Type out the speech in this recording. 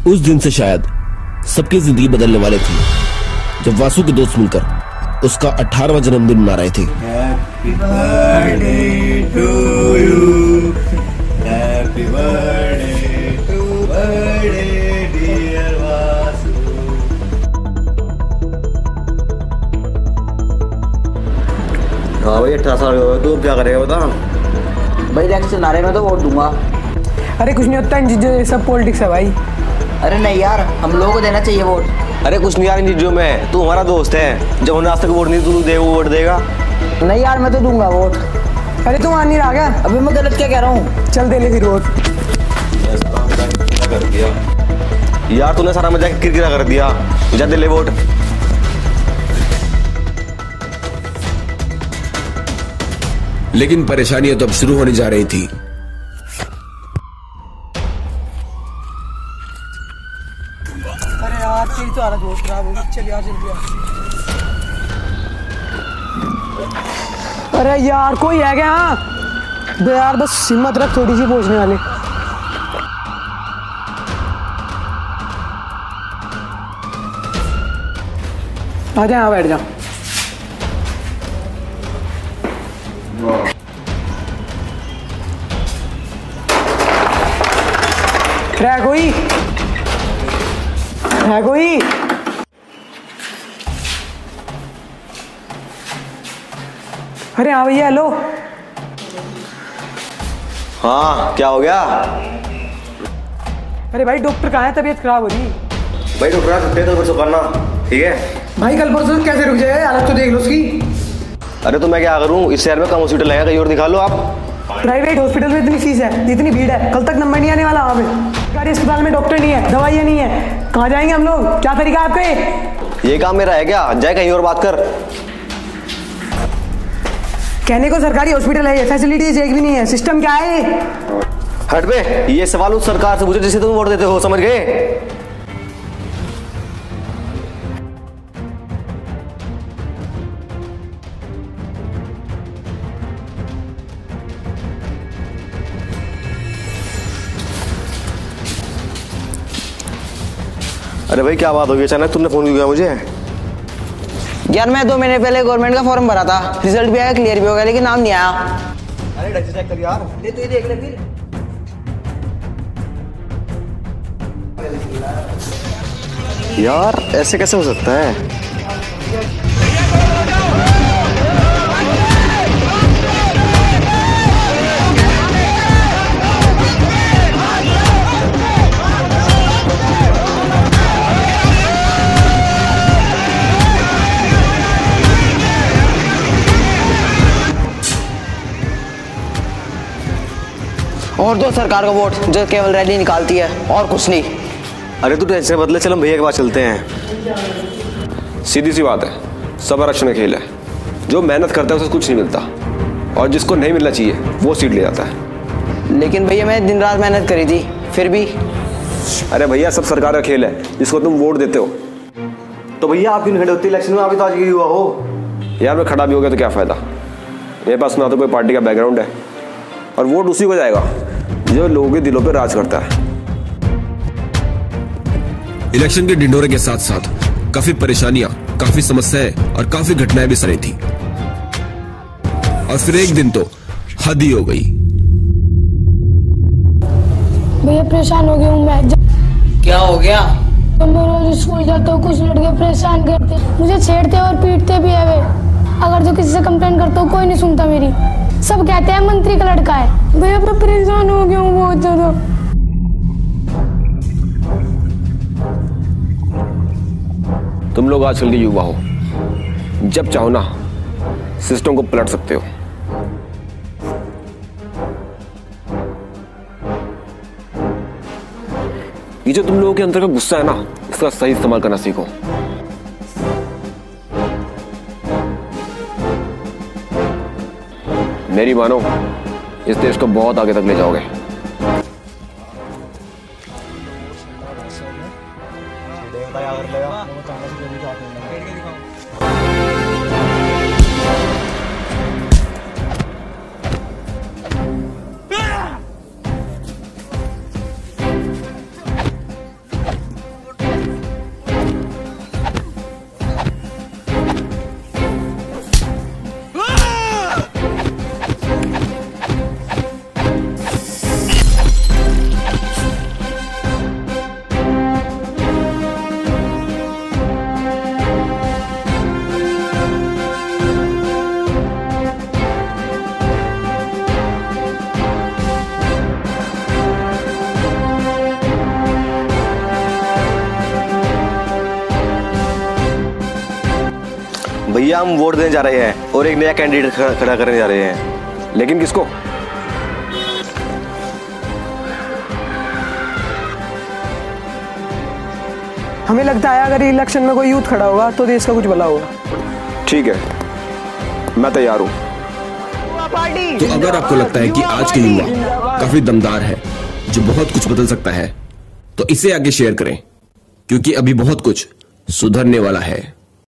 उस दिन से शायद सबकी जिंदगी बदलने वाले थी जब वासु के दोस्त मिलकर उसका 18वां जन्मदिन मना रहे थे। Happy birthday to you, happy birthday to birthday dear Vasu. हाँ भाई 18 साल हो गए, तू क्या करेगा बता? भाई इलेक्शन आ रहे, मैं तो वोट दूंगा। अरे कुछ नहीं होता इन चीजों, ये सब पॉलिटिक्स है भाई। अरे नहीं यार, हम लोगों को देना चाहिए वोट। अरे कुछ नहीं यार इन चीजों में, तू हमारा दोस्त है, जब हमने आज तक वोट नहीं तू दे वो वोट देगा। नहीं यार मैं तो दूंगा वोट। अरे तू मान नहीं रहा क्या? अभी मैं गलत क्या कह रहा हूँ? चल दे ले फिर वोट। कर दिया यार तूने, सारा मजाक किरकिरा कर दिया, जा दे ले वोट। लेकिन परेशानियां तो अब शुरू होने जा रही थी। अरे यार तेरी तो हालत बहुत खराब होगी, चल यार जल्दी आ। अरे यार कोई है क्या? हाँ दे यार, बस हिम्मत रख, थोड़ी सी पहुंचने वाले। आ जा, यहाँ बैठ जा। है कोई? है कोई? अरे हाँ भैया, हेलो। हाँ क्या हो गया? अरे भाई डॉक्टर कहाँ है? तबीयत खराब हो रही। भाई डॉक्टर छुट्टी तो परसों करना, ठीक है? भाई कल परसों कैसे रुक जाएगा? हालत तो देख लो उसकी। अरे तो मैं क्या करूँ, इस शहर में कम हॉस्पिटल है, कहीं और दिखा लो आप। प्राइवेट हॉस्पिटल में इतनी फीस है, इतनी भीड़ है, कल तक नंबर नहीं आने वाला। वहाँ पे सरकारी अस्पताल में डॉक्टर नहीं है, दवाइयाँ नहीं है, कहाँ जाएंगे हम लोग? क्या तरीका है आपका? ये काम मेरा है क्या? जाए कहीं और बात कर। कहने को सरकारी हॉस्पिटल है, ये फैसिलिटीज एक भी नहीं है। सिस्टम क्या है ये? हट बे, ये सवाल उस सरकार से पूछो जिसे तुम वोट देते हो, समझ गए? अरे भाई क्या बात होगी, अचानक तुमने फोन क्यों किया मुझे? यार मैं 2 महीने पहले गवर्नमेंट का फॉर्म भरा था, रिजल्ट भी आया, क्लियर भी हो गया, लेकिन नाम नहीं आया। अरे ढंग से चेक कर यार। ले तू ही देख ले फिर। यार ऐसे कैसे हो सकता है? और दो सरकार का वोट जो केवल रैली निकालती है और कुछ नहीं। अरे तू टेंशन बदले, चल हम भैया के पास चलते हैं। सीधी सी बात है, सब आरक्षण का खेल है, जो मेहनत करता है उसे कुछ नहीं मिलता, और जिसको नहीं मिलना चाहिए वो सीट ले जाता है। लेकिन भैया मैंने दिन रात मेहनत करी थी, फिर भी। अरे भैया सब सरकार का खेल है, जिसको तुम वोट देते हो। तो भैया आप क्यों खड़े होते इलेक्शन में? आप तो आज ही हुआ हो। यार मैं खड़ा भी हो गया तो क्या फायदा, मेरे पास ना तो कोई पार्टी का बैकग्राउंड है, और वोट उसी को जाएगा जो लोगों के दिलों पर राज करता है। इलेक्शन के ढिंढोरे के साथ साथ काफी परेशानियां, काफी समस्याएं और काफी घटनाएं भी सनी थी, और फिर एक दिन तो हद ही हो गई। भैया परेशान हो गया हूँ मैं। क्या हो गया? तो मैं रोज स्कूल जाता हूँ, कुछ लड़के परेशान करते, मुझे छेड़ते और पीटते भी है वे। अगर जो किसी से कंप्लेन करता हूँ कोई नहीं सुनता मेरी, सब कहते हैं मंत्री का लड़का है। भैया मैं परेशान हो गया हूँ बहुत ज्यादा। तुम लोग आजकल के युवा हो, जब चाहो ना सिस्टम को पलट सकते हो। ये जो तुम लोगों के अंदर का गुस्सा है ना, इसका सही इस्तेमाल करना सीखो। मेरी मानो, इस देश को बहुत आगे तक ले जाओगे। भैया हम वोट देने जा रहे हैं और एक नया कैंडिडेट खड़ा करने जा रहे हैं। लेकिन किसको? हमें लगता है अगर इलेक्शन में कोई यूथ खड़ा होगा तो देश का कुछ भला होगा। ठीक है, मैं तैयार हूँ। तो अगर आपको लगता है कि आज के युवा काफी दमदार है, जो बहुत कुछ बदल सकता है, तो इसे आगे शेयर करें, क्योंकि अभी बहुत कुछ सुधरने वाला है।